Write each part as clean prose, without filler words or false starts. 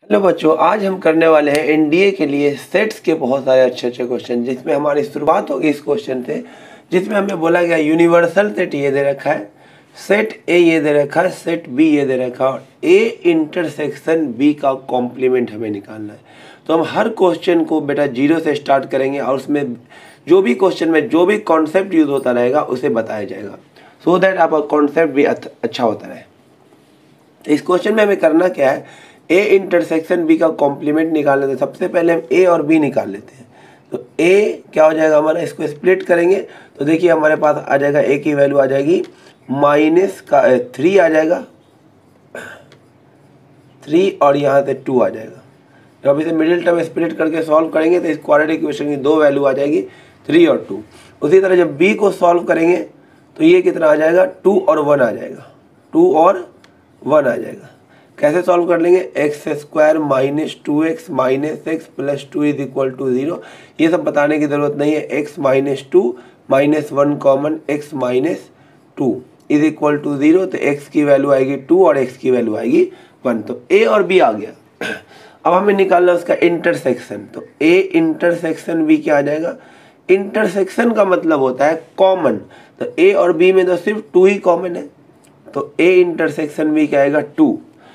Hello बच्चों, आज हम करने वाले हैं एनडीए के लिए सेट्स के बहुत सारे अच्छे अच्छे क्वेश्चन, जिसमें हमारी शुरुआत होगी इस क्वेश्चन से, जिसमें हमें बोला गया यूनिवर्सल सेट ये दे रखा है, सेट ए ये दे रखा है, सेट बी ये दे रखा है और ए इंटरसेक्शन बी का कॉम्प्लीमेंट हमें निकालना है। तो हम हर क्वेश्चन को बेटा जीरो से स्टार्ट करेंगे और उसमें जो भी क्वेश्चन में जो भी कॉन्सेप्ट यूज होता रहेगा उसे बताया जाएगा, सो दैट आपका कॉन्सेप्ट भी अच्छा होता रहे। इस क्वेश्चन में हमें करना क्या है, ए इंटरसेक्शन बी का कॉम्प्लीमेंट निकाल लेते हैं। सबसे पहले हम ए और बी निकाल लेते हैं। तो ए क्या हो जाएगा हमारा, इसको स्प्लिट करेंगे तो देखिए हमारे पास आ जाएगा ए की वैल्यू आ जाएगी माइनस का 3 आ जाएगा 3 और यहाँ से 2 आ जाएगा। जब इसे मिडिल टर्म स्प्लिट करके सॉल्व करेंगे तो इस क्वाड्रेटिक इक्वेशन की 2 वैल्यू आ जाएगी 3 और 2। उसी तरह जब बी को सॉल्व करेंगे तो ये कितना आ जाएगा 2 और 1 आ जाएगा, 2 और 1 आ जाएगा। कैसे सॉल्व कर लेंगे, x square minus 2x minus x plus 2 is equal to 0। ये सब बताने की ज़रूरत नहीं है। x minus 2 minus 1 common x minus 2 is equal to 0। तो x की वैल्यू आएगी 2 और x की वैल्यू आएगी 1। तो a और b आ गया। अब हमें निकालना उसका इंटरसेक्शन। तो a इंटरसेक्शन b क्या आ जाएगा, इंटरसेक्शन का मतलब होता है कॉमन। तो a और b में तो सिर्फ 2 ही कॉमन है, तो a इंटरसेक्शन b क्या आएगा 2।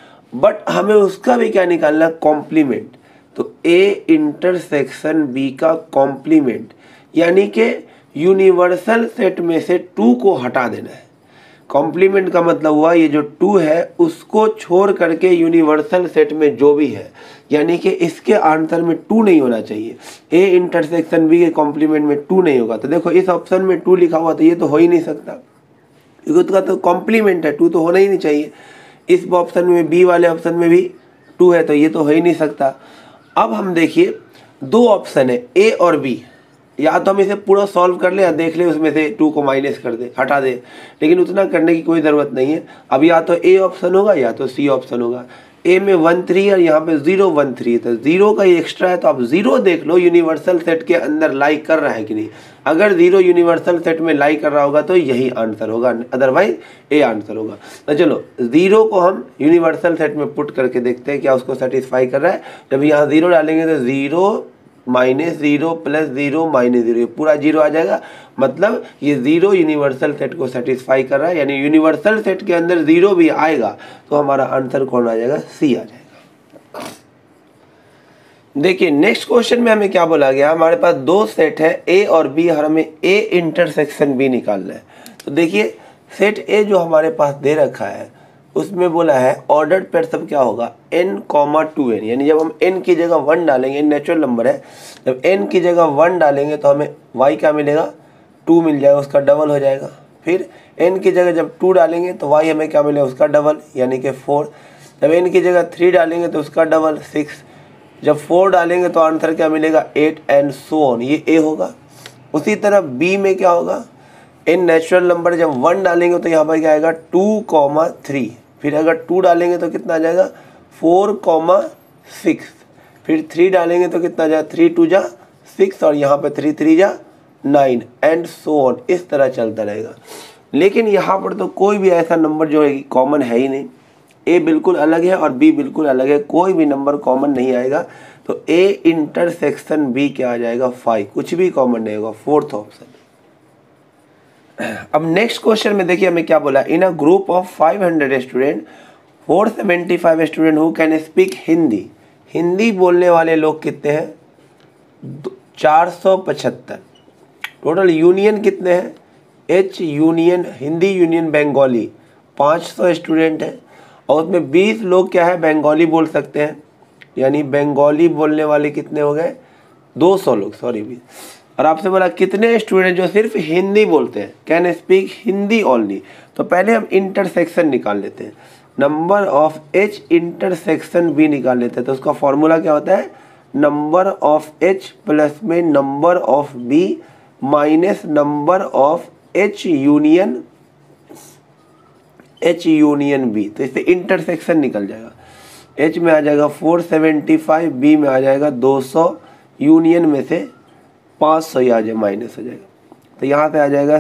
बट हमें उसका भी क्या निकालना है, कॉम्प्लीमेंट। तो a इंटरसेक्शन b का कॉम्प्लीमेंट यानी कि यूनिवर्सल सेट में से 2 को हटा देना है। कॉम्प्लीमेंट का मतलब हुआ ये जो 2 है उसको छोड़ करके यूनिवर्सल सेट में जो भी है, यानी कि इसके आंसर में 2 नहीं होना चाहिए। a इंटरसेक्शन b के कॉम्प्लीमेंट में 2 नहीं होगा। तो देखो इस ऑप्शन में 2 लिखा हुआ तो ये तो हो ही नहीं सकता, क्योंकि उसका तो कॉम्प्लीमेंट है, 2 तो होना ही नहीं चाहिए। इस ऑप्शन में बी वाले ऑप्शन में भी 2 है तो ये तो हो ही नहीं सकता। अब हम देखिए 2 ऑप्शन है ए और बी, या तो हम इसे पूरा सॉल्व कर ले या देख ले उसमें से 2 को माइनस कर दे, हटा दे, लेकिन उतना करने की कोई ज़रूरत नहीं है। अब या तो ए ऑप्शन होगा या तो सी ऑप्शन होगा। ए में 1 3 और यहाँ पे 0 1 3, तो 0 का ही एक्स्ट्रा है तो आप 0 देख लो यूनिवर्सल सेट के अंदर लाई कर रहा है कि नहीं। अगर 0 यूनिवर्सल सेट में लाई कर रहा होगा तो यही आंसर होगा, अदरवाइज ए आंसर होगा। तो चलो 0 को हम यूनिवर्सल सेट में पुट करके देखते हैं क्या उसको सेटिस्फाई कर रहा है। जब यहाँ 0 डालेंगे तो 0 माइनस 0 प्लस 0 माइनस 0, पूरा 0 आ जाएगा। मतलब ये 0 यूनिवर्सल सेट को सेटिस्फाई कर रहा है, यानी यूनिवर्सल सेट के अंदर 0 भी आएगा तो हमारा आंसर कौन आ जाएगा, सी आ जाएगा। देखिए नेक्स्ट क्वेश्चन में हमें क्या बोला गया, हमारे पास 2 सेट है ए और बी और हमें ए इंटरसेक्शन बी निकालना है। तो देखिए सेट ए जो हमारे पास दे रखा है उसमें बोला है ऑर्डर्ड पेयर सब क्या होगा n, 2n, यानी जब हम n की जगह 1 डालेंगे, n नेचुरल नंबर है, जब n की जगह 1 डालेंगे तो हमें y क्या मिलेगा 2 मिल जाएगा, उसका डबल हो जाएगा। फिर n की जगह जब 2 डालेंगे तो y हमें क्या मिलेगा, उसका डबल यानी कि 4। जब n की जगह 3 डालेंगे तो उसका डबल 6। जब 4 डालेंगे तो आंसर क्या मिलेगा 8 एंड सो ऑन, ये a होगा। उसी तरह b में क्या होगा, n नेचुरल नंबर जब 1 डालेंगे तो यहाँ पर क्या आएगा 2, 3। फिर अगर 2 डालेंगे तो कितना आ जाएगा 4, 6। फिर 3 डालेंगे तो कितना आ जाएगा 3 2 जा 6 और यहाँ पे 3 3 जा 9 एंड सो ऑन, इस तरह चलता रहेगा। लेकिन यहाँ पर तो कोई भी ऐसा नंबर जो है कॉमन है ही नहीं। ए बिल्कुल अलग है और बी बिल्कुल अलग है, कोई भी नंबर कॉमन नहीं आएगा। तो ए इंटरसेक्शन बी क्या आ जाएगा 5, कुछ भी कॉमन नहीं होगा, 4th ऑप्शन। अब नेक्स्ट क्वेश्चन में देखिए हमें क्या बोला, in a group of 500 student 475 student who can speak Hindi. Hindi बोलने वाले लोग कितने हैं 475। टोटल यूनियन कितने हैं, H union Hindi union Bengali 500 student है और उसमें 20 लोग क्या है बंगाली बोल सकते हैं, यानी बंगाली बोलने वाले कितने हो गए 200 लोग, सॉरी 20। और आपसे बोला कितने स्टूडेंट जो सिर्फ हिंदी बोलते हैं, कैन स्पीक हिंदी ओनली। तो पहले हम इंटरसेक्शन निकाल लेते हैं, number of H intersection B निकाल लेते हैं। तो उसका फॉर्मूला क्या होता है, नंबर ऑफ एच प्लस में number of B minus number of H union B. तो इससे इंटरसेक्शन निकल जाएगा, एच में आ जाएगा 475, बी में आ जाएगा 200, यूनियन में से 500 ही आ जाए माइनस हो जाएगा। तो यहाँ पे आ जाएगा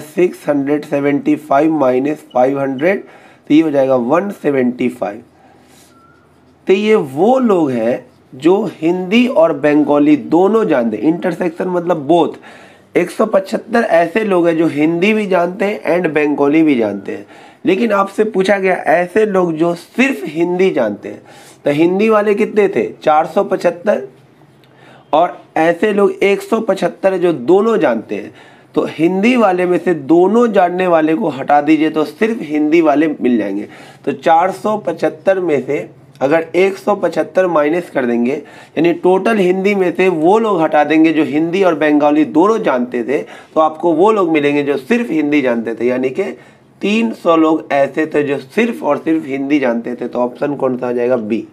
675 माइनस 500, तो ये हो जाएगा 175। तो ये वो लोग हैं जो हिंदी और बंगाली दोनों जानते हैं। इंटरसेक्शन मतलब बोथ। 175 ऐसे लोग हैं जो हिंदी भी जानते हैं एंड बंगाली भी जानते हैं। लेकिन आपसे पूछा गया ऐसे लोग जो सिर्फ हिंदी जानते हैं, तो हिंदी वाले कितने थे? 475, और ऐसे लोग 175 जो दोनों जानते हैं। तो हिंदी वाले में से दोनों जानने वाले को हटा दीजिए तो सिर्फ हिंदी वाले मिल जाएंगे। तो 475 में से अगर 175 माइनस कर देंगे, यानी टोटल हिंदी में से वो लोग हटा देंगे जो हिंदी और बंगाली दोनों जानते थे, तो आपको वो लोग मिलेंगे जो सिर्फ हिंदी जानते थे। यानी कि 300 लोग ऐसे थे जो सिर्फ और सिर्फ हिंदी जानते थे। तो ऑप्शन कौन सा आ जाएगा? बी।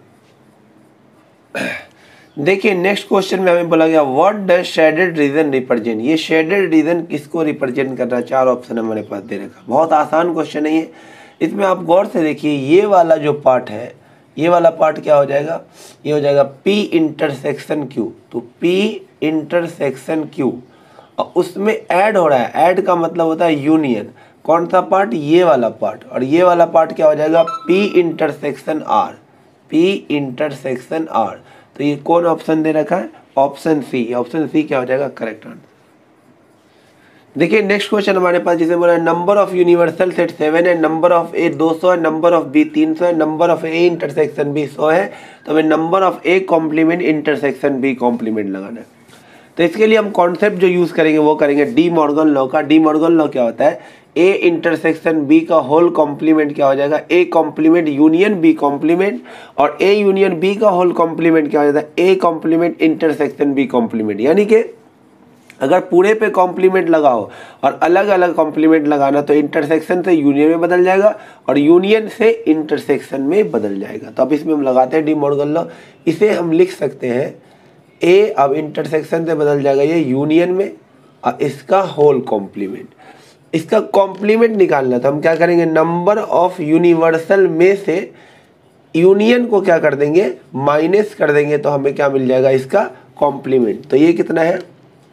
देखिए नेक्स्ट क्वेश्चन में हमें बोला गया what does shaded region represent. ये शेडेड रीजन किसको रिप्रेजेंट कर रहा है? 4 ऑप्शन हमारे पास दे रखा। बहुत आसान क्वेश्चन है ये। इसमें आप गौर से देखिए, ये वाला जो पार्ट है, ये वाला पार्ट क्या हो जाएगा? ये हो जाएगा P इंटरसेक्शन Q। तो P इंटरसेक्शन Q, और उसमें ऐड हो रहा है। ऐड का मतलब होता है यूनियन। कौन सा पार्ट? ये वाला पार्ट। और ये वाला पार्ट क्या हो जाएगा? P intersection R। P intersection R। तो ये कौन ऑप्शन दे रखा है? Option C. ऑप्शन सी क्या हो जाएगा? Correct answer. देखिए नेक्स्ट क्वेश्चन हमारे पास जिसे बोला है नंबर ऑफ यूनिवर्सल सेट 7 है, नंबर ऑफ ए 200 है, नंबर ऑफ बी 300 है, number of A intersection B 100 है। तो हमें number of A complement intersection B complement लगाना है। तो इसके लिए हम कॉन्सेप्ट जो यूज करेंगे वो करेंगे डी मॉर्गन लॉ का। डी मॉर्गन लॉ क्या होता है? ए इंटरसेक्शन बी का होल कॉम्प्लीमेंट क्या हो जाएगा? A complement union B complement, और ए यूनियन बी का होल कॉम्प्लीमेंट क्या हो जाता है? A complement intersection B complement. यानी कि अगर पूरे पे कॉम्प्लीमेंट लगाओ और अलग अलग कॉम्प्लीमेंट लगाना, तो इंटरसेक्शन से यूनियन में बदल जाएगा और यूनियन से इंटरसेक्शन में बदल जाएगा। तो अब इसमें हम लगाते हैं डी मॉर्गन लॉ। इसे हम लिख सकते हैं ए, अब इंटरसेक्शन से बदल जाएगा ये यूनियन में, और इसका होल कॉम्प्लीमेंट। इसका कॉम्प्लीमेंट निकालना, तो हम क्या करेंगे? नंबर ऑफ यूनिवर्सल में से यूनियन को क्या कर देंगे? माइनस कर देंगे। तो हमें क्या मिल जाएगा? इसका कॉम्प्लीमेंट। तो ये कितना है?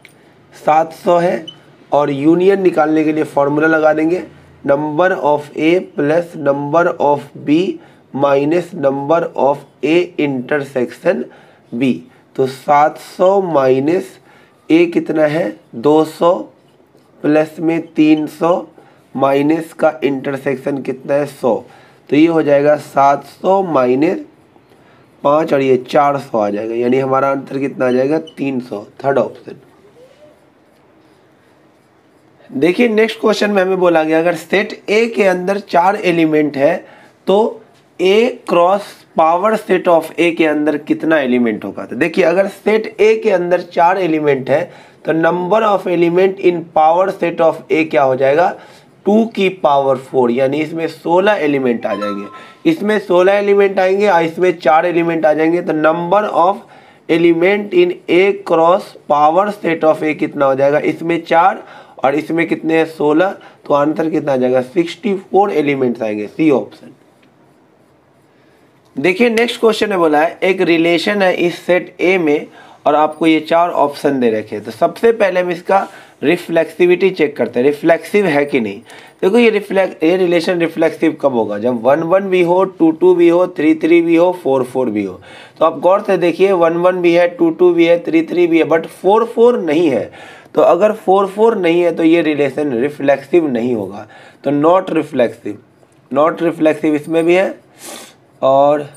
700 है। और यूनियन निकालने के लिए फॉर्मूला लगा देंगे, number of A plus number of B minus number of A intersection B. तो 700 माइनस ए कितना है? 200, प्लस में 300, माइनस का इंटरसेक्शन कितना है? 100। तो ये हो जाएगा 700 माइनस 5, और ये 400 आ जाएगा। यानी हमारा आंसर कितना आ जाएगा? 300। Third option. देखिए नेक्स्ट क्वेश्चन में हमें बोला गया अगर सेट ए के अंदर 4 एलिमेंट है तो A cross power set of A के अंदर कितना एलिमेंट होगा? तो देखिए अगर सेट ए के अंदर 4 एलिमेंट है तो number of element in power set of A क्या हो जाएगा? 2 की पावर 4। यानी इसमें 16 एलिमेंट आ जाएंगे। इसमें 16 एलिमेंट आएंगे और इसमें 4 एलिमेंट आ जाएंगे। तो number of element in A cross power set of A कितना हो जाएगा? इसमें 4 और इसमें कितने हैं? 16। तो आंसर कितना आ जाएगा? 64 एलिमेंट्स आएंगे। C option. देखिए नेक्स्ट क्वेश्चन है बोला है एक रिलेशन है इस सेट ए में और आपको ये 4 ऑप्शन दे रखे हैं। तो सबसे पहले हम इसका रिफ्लेक्सिविटी चेक करते हैं, रिफ्लेक्सिव है कि नहीं। देखो ये रिलेशन रिफ्लेक्सिव कब होगा? जब 1 1 भी हो, 2 2 भी हो, 3 3 भी हो, 4 4 भी हो। तो आप गौर से देखिए 1 1 भी है, 2 2 भी है, 3 3 भी है, बट 4 4 नहीं है। तो अगर 4 4 नहीं है तो ये रिलेशन रिफ्लेक्सिव नहीं होगा। तो नॉट रिफ्लेक्सिव, नॉट रिफ्लेक्सिव इसमें भी है और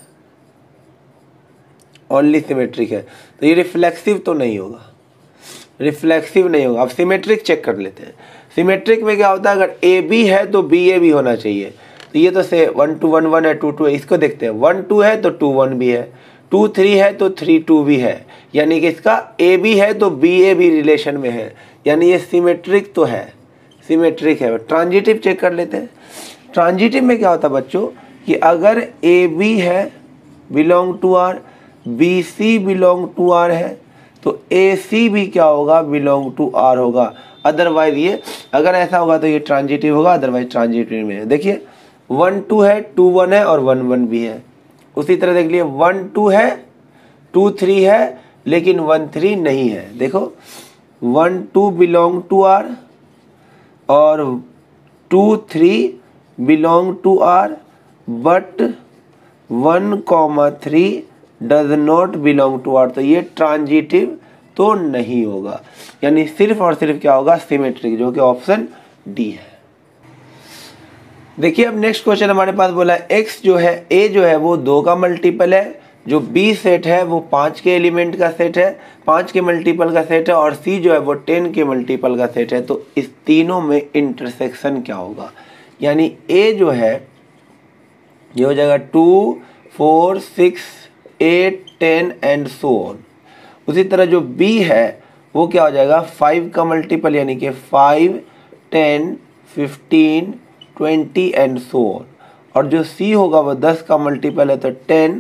ओनली सिमेट्रिक है। तो ये रिफ्लेक्सिव तो नहीं होगा, रिफ्लेक्सिव नहीं होगा। अब सिमेट्रिक चेक कर लेते हैं। सिमेट्रिक में क्या होता है? अगर ए बी है तो बी ए भी होना चाहिए। तो ये तो से 1 2 1 1 है, 2 2 है। इसको देखते हैं 1 2 है तो 2 1 भी है, 2 3 है तो 3 2 भी है। यानी कि इसका ए बी है तो बी ए भी रिलेशन में है। यानी ये सिमेट्रिक तो है, सिमेट्रिक है। ट्रांजिटिव चेक कर लेते हैं। ट्रांजिटिव में क्या होता है बच्चों कि अगर ए बी है belong to R, B C belong to R है तो ए सी भी क्या होगा? बिलोंग टू आर होगा। अदरवाइज ये अगर ऐसा होगा तो ये ट्रांजिटिव होगा, अदरवाइज ट्रांजिटिव में है। देखिए 1 2 है, 2 1 है और 1 1 भी है। उसी तरह देख लिए 1 2 है, 2 3 है लेकिन 1 3 नहीं है। देखो 1 2 बिलोंग टू आर और 2 3 belong to R, but 1 3 does not belong to R, तो ये ट्रांजिटिव तो नहीं होगा, यानी सिर्फ और सिर्फ क्या होगा, सिमेट्रिक, जो कि ऑप्शन डी है। देखिए अब नेक्स्ट क्वेश्चन हमारे पास बोला है एक्स जो है, ए जो है वो 2 का मल्टीपल है, जो बी सेट है वो 5 के एलिमेंट का सेट है, 5 के मल्टीपल का सेट है, और सी जो है वो 10 के मल्टीपल का सेट है। तो इस तीनों में इंटरसेक्शन क्या होगा, यानी ए जो है ये हो जाएगा 2, 4, 6, 8, 10 एंड सो ऑन। उसी तरह जो बी है वो क्या हो जाएगा, 5 का मल्टीपल, यानी कि 5, 10, 15, 20 एंड सो ऑन। और जो सी होगा वो 10 का मल्टीपल है, तो 10,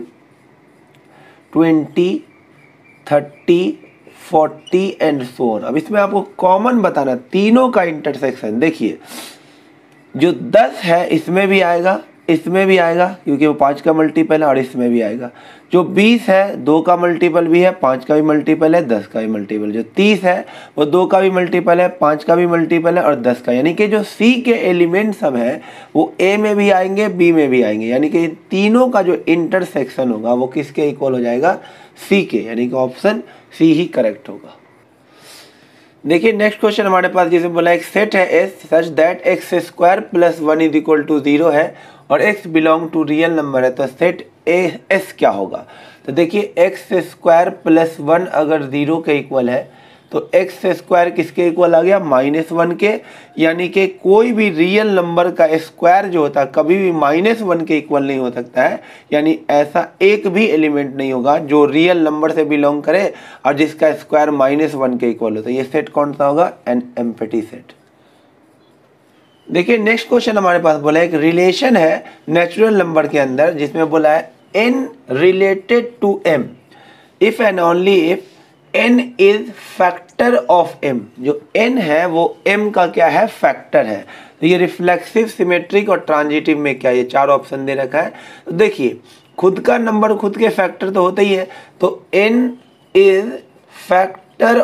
20, 30, 40 एंड सो ऑन। अब इसमें आपको कॉमन बताना तीनों का इंटरसेक्शन। देखिए जो 10 है इसमें भी आएगा, इसमें भी आएगा क्योंकि वो 5 का मल्टीपल है, और इसमें भी आएगा। जो 20 है 2 का मल्टीपल भी है, 5 का भी मल्टीपल है, 10 का भी मल्टीपल। जो 30 है वो 2 का भी मल्टीपल है, 5 का भी मल्टीपल है, और 10 का। यानी कि जो सी के एलिमेंट सब हैं वो ए में भी आएंगे, बी में भी आएंगे, यानी कि तीनों का जो इंटरसेक्शन होगा वो किसके इक्वल हो जाएगा, सी के, यानी कि ऑप्शन सी ही करेक्ट होगा। देखिए नेक्स्ट क्वेश्चन हमारे पास जिसमें बोला एक सेट है S such that x square plus 1 is equal to 0 है और x belong to real number है, तो सेट ए एस क्या होगा। तो देखिए एक्स स्क्वायर प्लस 1 अगर 0 के इक्वल है तो एक्स स्क्वायर किसके इक्वल आ गया, -1 के, यानी कि कोई भी रियल नंबर का स्क्वायर जो होता है कभी भी -1 के इक्वल नहीं हो सकता है। यानी ऐसा एक भी एलिमेंट नहीं होगा जो रियल नंबर से बिलोंग करे और जिसका स्क्वायर -1 के इक्वल हो। तो ये सेट कौन सा होगा, एन एम्प्टी सेट। देखिए नेक्स्ट क्वेश्चन हमारे पास बोला एक रिलेशन है नेचुरल नंबर के अंदर जिसमें बोला है n related to m if and only if n is factor of m। जो n है वो m का क्या है, फैक्टर है। तो ये रिफ्लेक्सिव, सिमेट्रिक और ट्रांजिटिव में क्या, ये 4 ऑप्शन दे रखा है। तो देखिए खुद का नंबर खुद के फैक्टर तो होता ही है, तो n is factor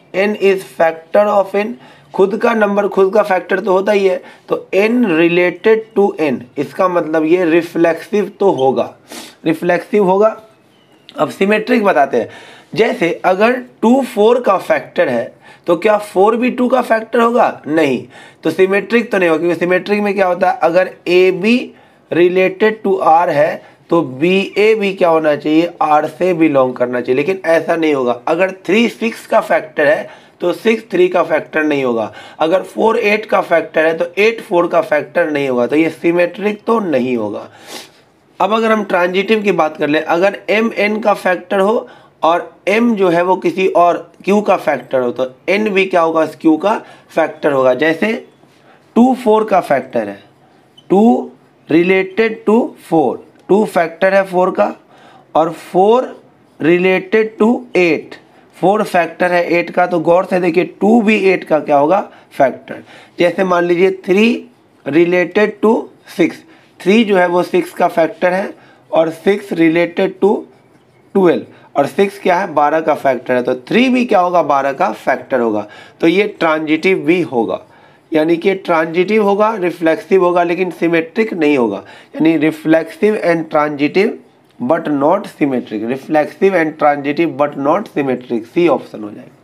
of n, खुद का नंबर खुद का फैक्टर तो होता ही है, तो n रिलेटेड टू n, इसका मतलब ये रिफ्लेक्सिव तो होगा, रिफ्लेक्सिव होगा। अब सिमेट्रिक बताते हैं, जैसे अगर 2 4 का फैक्टर है तो क्या 4 भी 2 का फैक्टर होगा, नहीं, तो सिमेट्रिक तो नहीं होगा, क्योंकि सिमेट्रिक में क्या होता है, अगर A B related to R है तो बी ए भी क्या होना चाहिए, आर से बिलोंग करना चाहिए। लेकिन ऐसा नहीं होगा। अगर 3 6 का फैक्टर है तो 6 3 का फैक्टर नहीं होगा, अगर 4 8 का फैक्टर है तो 8 4 का फैक्टर नहीं होगा, तो ये सिमेट्रिक तो नहीं होगा। अब अगर हम ट्रांजिटिव की बात कर ले, अगर m n का फैक्टर हो और m जो है वो किसी और q का फैक्टर हो, तो n भी क्या होगा, q का फैक्टर होगा। जैसे 2 4 का फैक्टर है, 2 रिलेटेड टू 4, 2 फैक्टर है 4 का, और 4 रिलेटेड टू 8, 4 फैक्टर है 8 का। तो गौर से देखिए 2 भी 8 का क्या होगा, फैक्टर। जैसे मान लीजिए 3 रिलेटेड टू 6, 3 जो है वो 6 का फैक्टर है, और 6 रिलेटेड टू 12, और 6 क्या है, 12 का फैक्टर है, तो 3 भी क्या होगा, 12 का फैक्टर होगा। तो ये ट्रांजिटिव भी होगा, यानी कि ट्रांजिटिव होगा, रिफ्लेक्सिव होगा, लेकिन सिमेट्रिक नहीं होगा। यानी reflexive and transitive but not symmetric, reflexive and transitive but not symmetric, C option हो जाएगा।